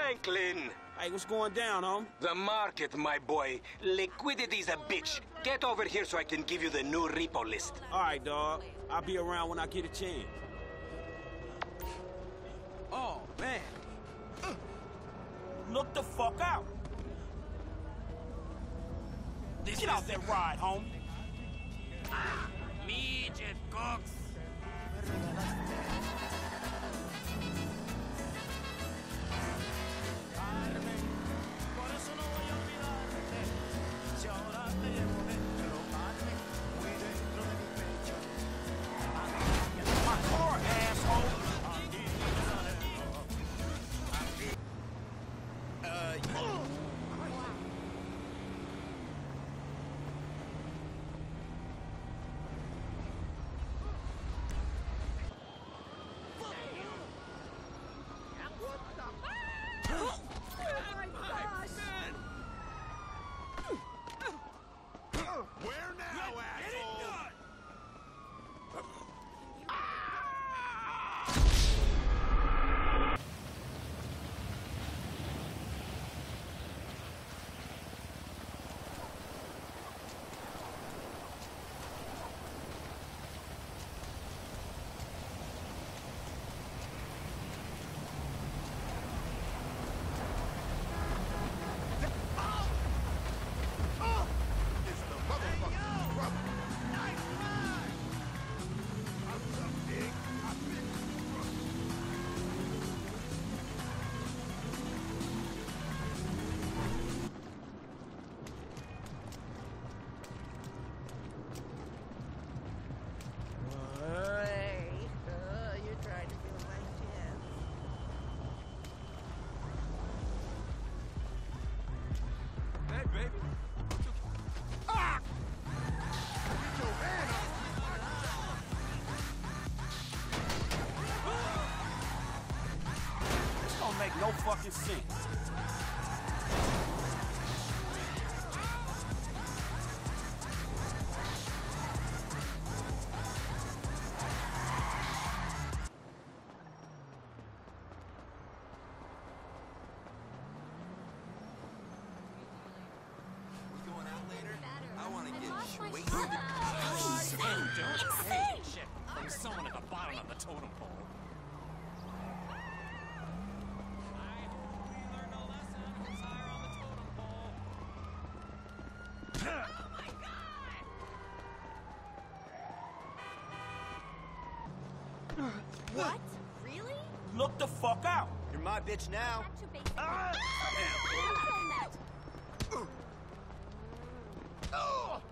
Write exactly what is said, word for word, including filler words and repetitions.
Franklin! Hey, what's going down, home? The market, my boy. Liquidity's a bitch. Get over here so I can give you the new repo list. All right, dog. I'll be around when I get a chance. Oh, man. Look the fuck out. This get out that ride, home. Midget cooks. Make no fucking sense. We going out later? I want to get wasted. Hey, shit. From someone at the bottom of the totem pole. What? Really? Look the fuck out. You're my bitch now. Ah! Oh!